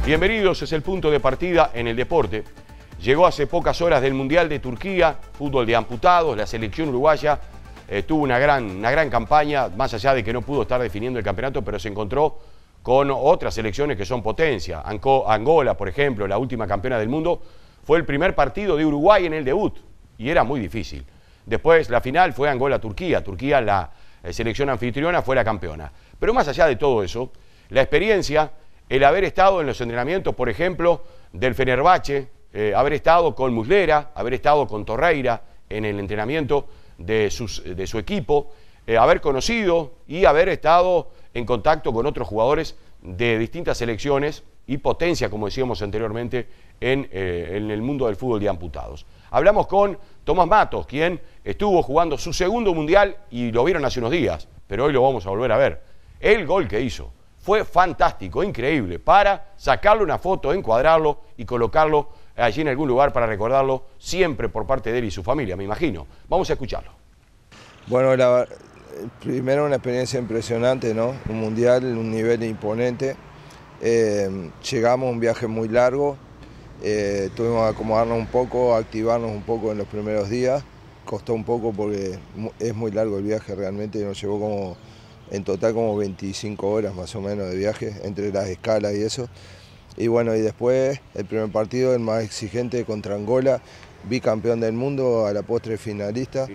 Bienvenidos, es el punto de partida en el deporte. Llegó hace pocas horas del Mundial de Turquía, fútbol de amputados, la selección uruguaya tuvo una gran campaña, más allá de que no pudo estar definiendo el campeonato, pero se encontró con otras selecciones que son potencia. Angola, por ejemplo, la última campeona del mundo, fue el primer partido de Uruguay en el debut y era muy difícil. Después la final fue Angola-Turquía. Turquía, la selección anfitriona, fue la campeona. Pero más allá de todo eso, la experiencia, el haber estado en los entrenamientos, por ejemplo, del Fenerbahce, haber estado con Muslera, haber estado con Torreira en el entrenamiento de su equipo, haber conocido y haber estado en contacto con otros jugadores de distintas selecciones y potencia, como decíamos anteriormente, en el mundo del fútbol de amputados. Hablamos con Tomás Matos, quien estuvo jugando su segundo mundial y lo vieron hace unos días, pero hoy lo vamos a volver a ver. El gol que hizo fue fantástico, increíble, para sacarle una foto, encuadrarlo y colocarlo allí en algún lugar para recordarlo siempre por parte de él y su familia, me imagino. Vamos a escucharlo. Bueno, primero una experiencia impresionante, ¿no? Un mundial, un nivel imponente. Llegamos a un viaje muy largo, tuvimos que acomodarnos un poco, activarnos un poco en los primeros días. Costó un poco porque es muy largo el viaje realmente, nos llevó en total como 25 horas más o menos de viaje, entre las escalas y eso. Y bueno, y después el primer partido, el más exigente contra Angola, bicampeón del mundo, a la postre finalista.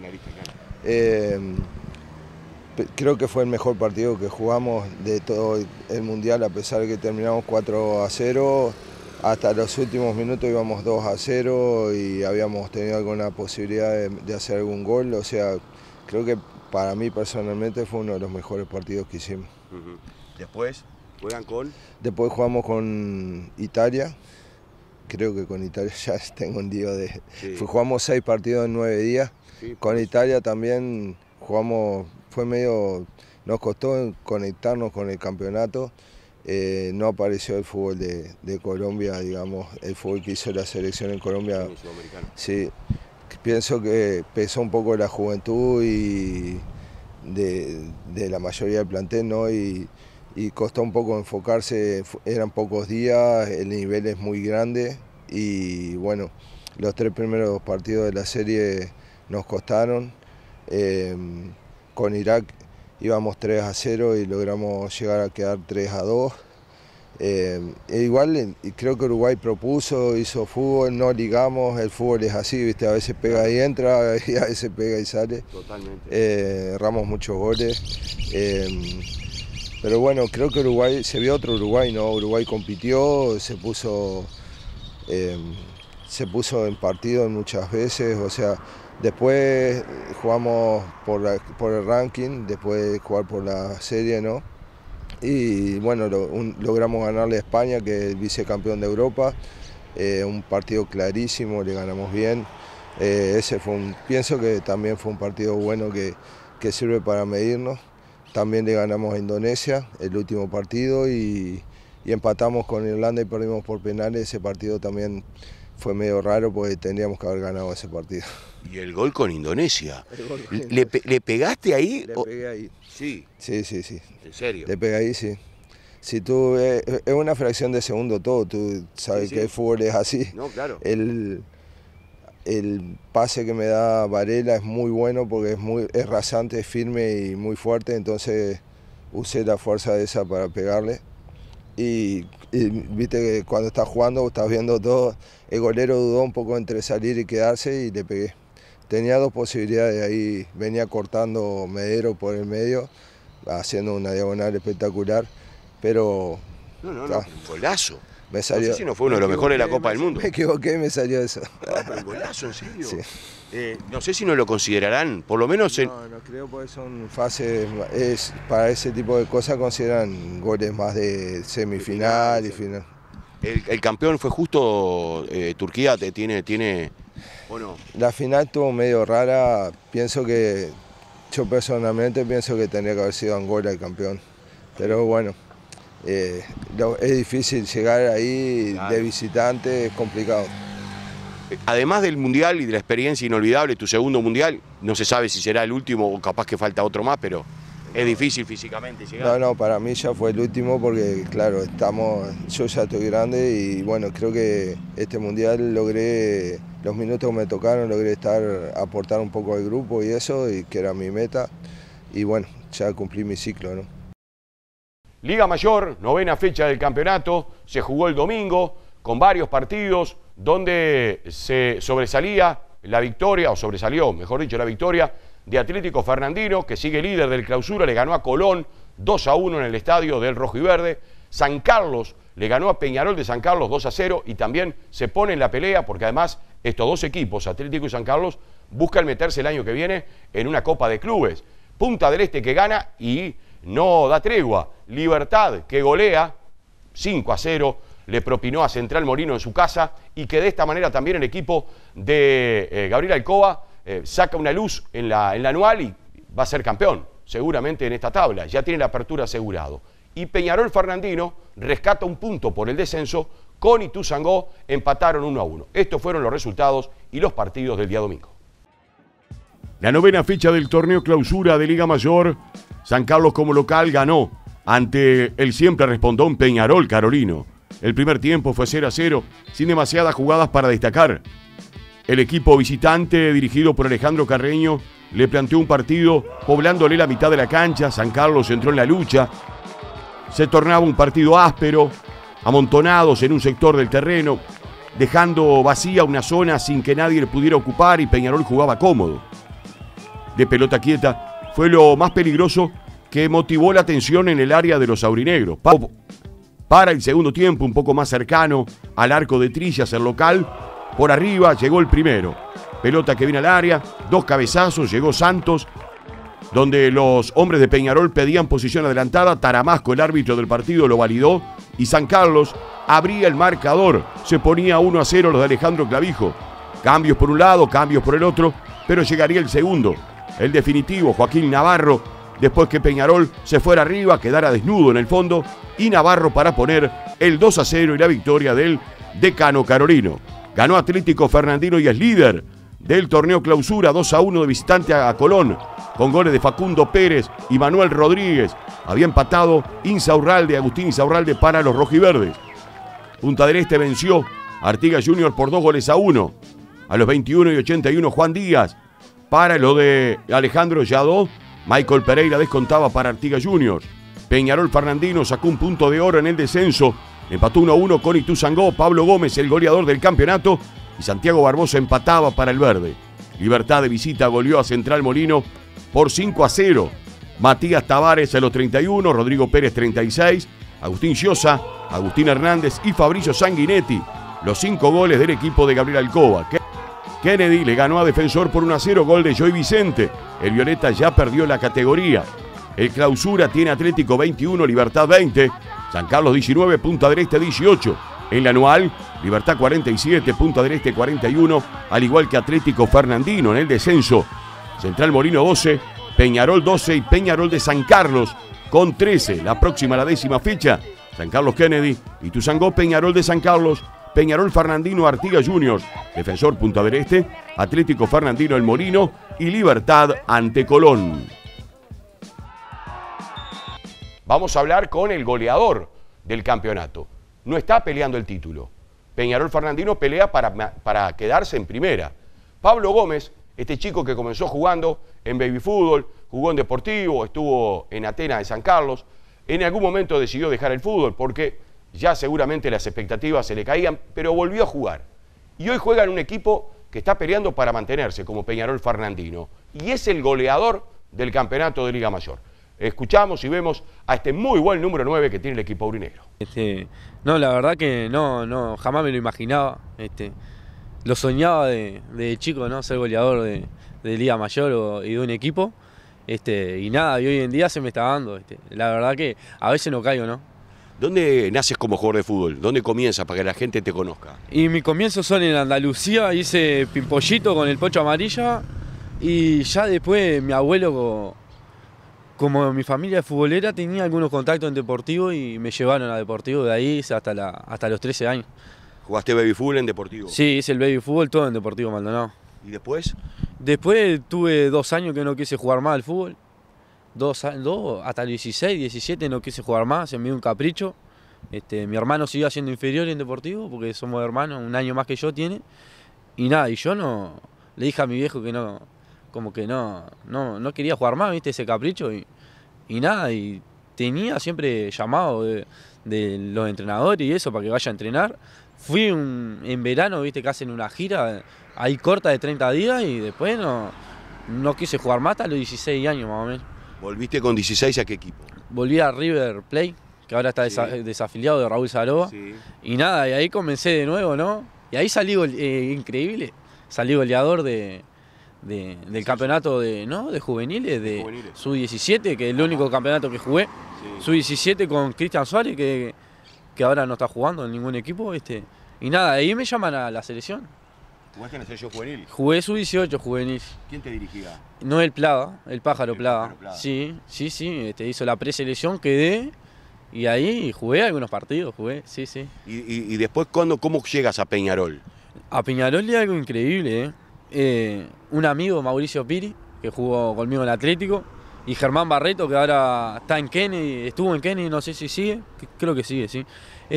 Creo que fue el mejor partido que jugamos de todo el mundial, a pesar de que terminamos 4-0, hasta los últimos minutos íbamos 2-0 y habíamos tenido alguna posibilidad de hacer algún gol. O sea, creo que para mí personalmente fue uno de los mejores partidos que hicimos. Después juegan con... Después jugamos con Italia. Creo que con Italia ya tengo un lío de... Sí. Jugamos 6 partidos en 9 días. Sí, con Italia también jugamos, nos costó conectarnos con el campeonato. No apareció el fútbol de Colombia, digamos, el fútbol que hizo la selección en Colombia. Sí, pienso que pesó un poco la juventud y de la mayoría del plantel, ¿no? Y costó un poco enfocarse, eran pocos días, el nivel es muy grande y bueno, los 3 primeros partidos de la serie nos costaron. Con Irak íbamos 3-0 y logramos llegar a quedar 3-2. Igual creo que Uruguay propuso, hizo fútbol, no ligamos, el fútbol es así, ¿viste? A veces pega y entra, y a veces pega y sale. Totalmente. Erramos muchos goles. Pero bueno, creo que Uruguay, se vio otro Uruguay, ¿no? Uruguay compitió, se puso en partido muchas veces, o sea, después jugamos por el ranking, después de jugar por la serie, ¿no? Y bueno, logramos ganarle a España, que es el vicecampeón de Europa, un partido clarísimo, le ganamos bien. Ese pienso que también fue un partido bueno que sirve para medirnos. También le ganamos a Indonesia el último partido y empatamos con Irlanda y perdimos por penales. Ese partido también fue medio raro porque tendríamos que haber ganado ese partido. ¿Y el gol con Indonesia? ¿Le pegaste ahí? Le pegué ahí. Sí. Sí. ¿En serio? Le pegué ahí, sí. Si tú es una fracción de segundo todo, tú sabes que el fútbol es así. No, claro. El pase que me da Varela es muy bueno porque es rasante, es firme y muy fuerte, entonces usé la fuerza de esa para pegarle. Y viste que cuando estás jugando, estás viendo todo, el golero dudó un poco entre salir y quedarse y le pegué. Tenía 2 posibilidades ahí, venía cortando Medero por el medio, haciendo una diagonal espectacular, pero... No, un golazo. Me salió, no sé si no fue uno de los mejores de la Copa del Mundo. Me equivoqué y me salió eso. No, pero un golazo, ¿en serio? Sí. No sé si no lo considerarán, por lo menos... No creo porque son fases, para ese tipo de cosas consideran goles más de semifinal y final. El campeón fue justo Turquía, tiene ¿o no? La final estuvo medio rara, yo personalmente pienso que tendría que haber sido Angola el campeón, pero bueno. Es difícil llegar ahí, claro. De visitante es complicado. Además del mundial y de la experiencia inolvidable, tu segundo mundial, no se sabe si será el último o capaz que falta otro más, pero ¿Es difícil físicamente llegar? No, para mí ya fue el último porque, claro, yo ya estoy grande y bueno, creo que este mundial logré, los minutos que me tocaron, logré aportar un poco al grupo y eso, y que era mi meta, y bueno, ya cumplí mi ciclo, ¿no? Liga Mayor, 9ª fecha del campeonato, se jugó el domingo con varios partidos donde se sobresalía la victoria, o sobresalió, mejor dicho, la victoria de Atlético Fernandino, que sigue líder del clausura, le ganó a Colón 2-1 en el estadio del Rojo y Verde. San Carlos le ganó a Peñarol de San Carlos 2-0 y también se pone en la pelea porque además estos dos equipos, Atlético y San Carlos, buscan meterse el año que viene en una Copa de Clubes. Punta del Este que gana y no da tregua. Libertad que golea 5-0, le propinó a Central Morino en su casa y que de esta manera también el equipo de Gabriel Alcoba saca una luz en la anual y va a ser campeón, seguramente en esta tabla, ya tiene la apertura asegurado. Y Peñarol Fernandino rescata un punto por el descenso, con Ituzaingó empataron 1-1. Estos fueron los resultados y los partidos del día domingo. La 9ª fecha del torneo clausura de Liga Mayor, San Carlos como local ganó ante el siempre respondón Peñarol Carolino. El primer tiempo fue 0-0, sin demasiadas jugadas para destacar. El equipo visitante, dirigido por Alejandro Carreño, le planteó un partido poblándole la mitad de la cancha. San Carlos entró en la lucha. Se tornaba un partido áspero, amontonados en un sector del terreno, dejando vacía una zona sin que nadie le pudiera ocupar, y Peñarol jugaba cómodo. De pelota quieta fue lo más peligroso que motivó la tensión en el área de los aurinegros. Para el segundo tiempo, un poco más cercano al arco de Trillas, el local, por arriba llegó el primero. Pelota que viene al área, dos cabezazos, llegó Santos, donde los hombres de Peñarol pedían posición adelantada. Taramasco, el árbitro del partido, lo validó y San Carlos abría el marcador. Se ponía 1-0 los de Alejandro Clavijo. Cambios por un lado, cambios por el otro, pero llegaría el segundo, el definitivo, Joaquín Navarro, después que Peñarol se fuera arriba, quedara desnudo en el fondo, y Navarro para poner el 2-0 y la victoria del decano carolino. Ganó Atlético Fernandino y es líder del torneo clausura, 2-1 de visitante a Colón, con goles de Facundo Pérez y Manuel Rodríguez. Había empatado Agustín Insaurralde para los rojiverdes. Punta del Este venció a Artigas Junior por 2-1. A los 21 y 81 Juan Díaz. Para lo de Alejandro Yadó, Michael Pereira descontaba para Artigas Junior. Peñarol Fernandino sacó un punto de oro en el descenso. Empató 1-1 con Ituzaingó. Pablo Gómez, el goleador del campeonato, y Santiago Barbosa empataba para el verde. Libertad de visita goleó a Central Morino por 5-0. Matías Tavares a los 31, Rodrigo Pérez 36, Agustín Llosa, Agustín Hernández y Fabricio Sanguinetti, los 5 goles del equipo de Gabriel Alcoba. Kennedy le ganó a Defensor por 1-0, gol de Joy Vicente. El Violeta ya perdió la categoría. El clausura tiene Atlético 21, Libertad 20, San Carlos 19, Punta del Este 18. En la anual, Libertad 47, Punta del Este 41, al igual que Atlético Fernandino en el descenso. Central Morino 12, Peñarol 12 y Peñarol de San Carlos con 13. La próxima, la 10ª fecha, San Carlos Kennedy, Ituzaingó, Peñarol de San Carlos, Peñarol Fernandino, Artigas Juniors, Defensor Punta del Este, Atlético Fernandino El Morino y Libertad ante Colón. Vamos a hablar con el goleador del campeonato. No está peleando el título. Peñarol Fernandino pelea para quedarse en primera. Pablo Gómez, este chico que comenzó jugando en baby fútbol, jugó en Deportivo, estuvo en Atenas de San Carlos, en algún momento decidió dejar el fútbol porque ya seguramente las expectativas se le caían, pero volvió a jugar. Y hoy juega en un equipo que está peleando para mantenerse, como Peñarol Fernandino. Y es el goleador del campeonato de Liga Mayor. Escuchamos y vemos a este muy buen número 9 que tiene el equipo aurinegro. No, la verdad que no, jamás me lo imaginaba. Lo soñaba de chico, ¿no? Ser goleador de Liga Mayor y de un equipo. Y nada, y hoy en día se me está dando. La verdad que a veces no caigo, ¿no? ¿Dónde naces como jugador de fútbol? ¿Dónde comienzas para que la gente te conozca? Y mis comienzos son en Andalucía, hice pimpollito con el Pocho Amarilla y ya después mi abuelo, como mi familia es futbolera, tenía algunos contactos en Deportivo y me llevaron a Deportivo, de ahí hasta los 13 años. ¿Jugaste baby fútbol en Deportivo? Sí, hice el baby fútbol todo en Deportivo Maldonado. ¿Y después? Después tuve 2 años que no quise jugar más al fútbol hasta los 16, 17 no quise jugar más, se me dio un capricho. Mi hermano siguió haciendo inferior en Deportivo, porque somos hermanos, un año más que yo tiene. Y nada, y yo no le dije a mi viejo que no, como que no quería jugar más, ¿viste? Ese capricho. Y nada, y tenía siempre llamado de los entrenadores y eso para que vaya a entrenar. Fui en verano, ¿viste? Que hacen una gira ahí corta de 30 días y después no quise jugar más hasta los 16 años más o menos. ¿Volviste con 16 a qué equipo? Volví a River Plate, que ahora está desafiliado de Raúl Saroba. Sí. Y nada, y ahí comencé de nuevo, ¿no? Y ahí salí, increíble, salí goleador del campeonato de juveniles, de Sub-17, que es el único campeonato que jugué. Sí. Sub-17 con Cristian Suárez, que ahora no está jugando en ningún equipo. Y nada, ahí me llaman a la selección. ¿Jugaste en la selección juvenil? Jugué Sub-18 juvenil. ¿Quién te dirigía? Noel Plaga, el Pájaro Plaga. Sí. Hizo la preselección, quedé y ahí jugué algunos partidos, sí. ¿Y después cómo llegas a Peñarol? A Peñarol es algo increíble, un amigo, Mauricio Piri, que jugó conmigo en el Atlético, y Germán Barreto, que ahora está en Kennedy, estuvo en Kennedy, no sé si sigue, creo que sigue, sí.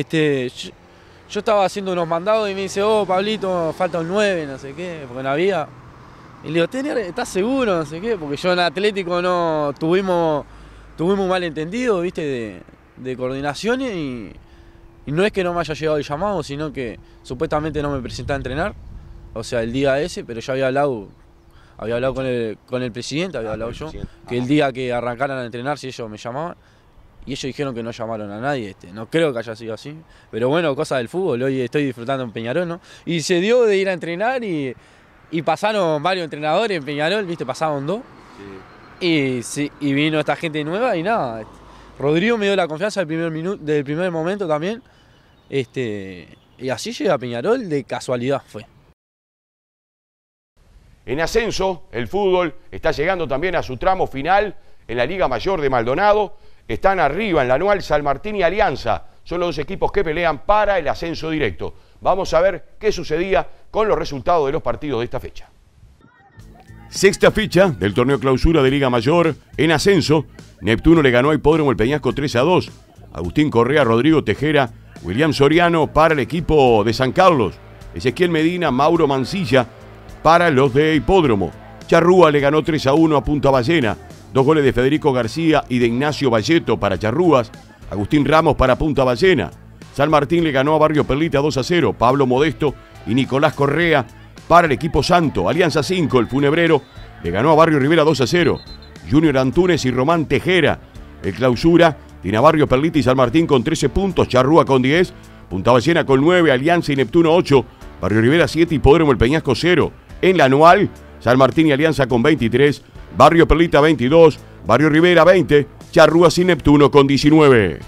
Yo estaba haciendo unos mandados y me dice, Pablito, falta un 9, no sé qué, porque no había. Y le digo, ¿estás seguro? No sé qué, porque yo en Atlético no tuvimos un malentendido, ¿viste? De coordinaciones y no es que no me haya llegado el llamado, sino que supuestamente no me presenté a entrenar, o sea, el día ese, pero yo había hablado con el presidente, había hablado yo, que el día que arrancaran a entrenar, si ellos me llamaban, y ellos dijeron que no llamaron a nadie, no creo que haya sido así, pero bueno, cosa del fútbol, hoy estoy disfrutando en Peñarol, ¿no? Y se dio de ir a entrenar y pasaron varios entrenadores en Peñarol, ¿viste? Pasaron 2, sí. Y vino esta gente nueva y nada, Rodrigo me dio la confianza del primer momento también, y así llega a Peñarol, de casualidad fue. En ascenso, el fútbol está llegando también a su tramo final en la Liga Mayor de Maldonado. Están arriba en la anual San Martín y Alianza. Son los dos equipos que pelean para el ascenso directo. Vamos a ver qué sucedía con los resultados de los partidos de esta fecha. Sexta fecha del torneo clausura de Liga Mayor. En ascenso, Neptuno le ganó a Hipódromo el Peñasco 3-2. Agustín Correa, Rodrigo Tejera, William Soriano para el equipo de San Carlos. Ezequiel Medina, Mauro Mancilla para los de Hipódromo. Charrúa le ganó 3-1 a Punta Ballena. 2 goles de Federico García y de Ignacio Valleto para Charrúas. Agustín Ramos para Punta Ballena. San Martín le ganó a Barrio Perlita 2-0. Pablo Modesto y Nicolás Correa para el equipo Santo. Alianza 5, el Funebrero, le ganó a Barrio Rivera 2-0. Junior Antunes y Román Tejera. El clausura tiene a Barrio Perlita y San Martín con 13 puntos. Charrúa con 10. Punta Ballena con 9. Alianza y Neptuno 8. Barrio Rivera 7 y Hipódromo el Peñasco 0. En la anual, San Martín y Alianza con 23. Barrio Perlita 22, Barrio Rivera 20, Charrúas y Neptuno con 19.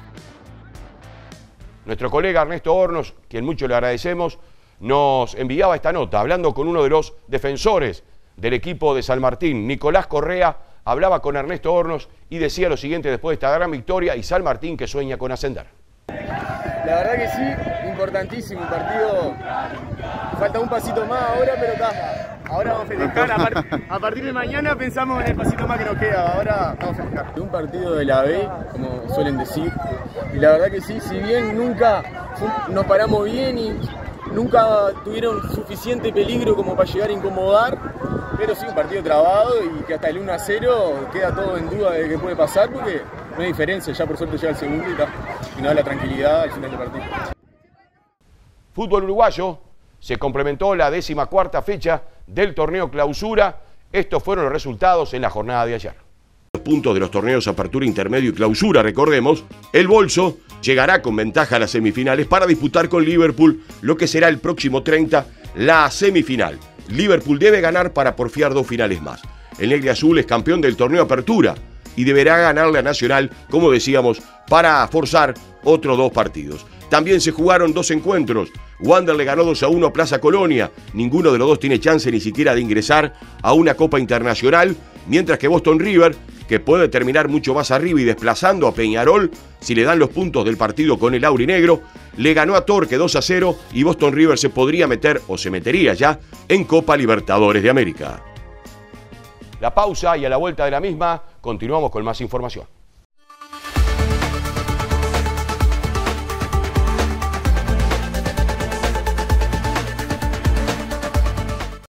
Nuestro colega Ernesto Hornos, quien mucho le agradecemos, nos enviaba esta nota hablando con uno de los defensores del equipo de San Martín, Nicolás Correa, hablaba con Ernesto Hornos y decía lo siguiente después de esta gran victoria y San Martín que sueña con ascender. La verdad que sí, importantísimo partido. Falta un pasito más ahora, pero está. Ahora vamos a festejar. A partir de mañana pensamos en el pasito más que nos queda. Ahora vamos a festejar. Un partido de la B, como suelen decir. Y la verdad que sí, si bien nunca nos paramos bien y nunca tuvieron suficiente peligro como para llegar a incomodar, pero sí un partido trabado y que hasta el 1-0 queda todo en duda de qué puede pasar porque no hay diferencia. Ya por suerte llega el segundo y nos da la tranquilidad al final del partido. Fútbol uruguayo. Se complementó la 14ª fecha del torneo clausura. Estos fueron los resultados en la jornada de ayer. Los puntos de los torneos apertura, intermedio y clausura, recordemos, el Bolso llegará con ventaja a las semifinales para disputar con Liverpool lo que será el próximo 30, la semifinal. Liverpool debe ganar para porfiar 2 finales más. El Negro Azul es campeón del torneo apertura y deberá ganarle a Nacional, como decíamos, para forzar otros 2 partidos. También se jugaron 2 encuentros. Wander le ganó 2-1 a Plaza Colonia. Ninguno de los dos tiene chance ni siquiera de ingresar a una Copa Internacional, mientras que Boston River, que puede terminar mucho más arriba y desplazando a Peñarol, si le dan los puntos del partido con el aurinegro, le ganó a Torque 2-0 y Boston River se podría meter, o se metería ya, en Copa Libertadores de América. La pausa y a la vuelta de la misma continuamos con más información.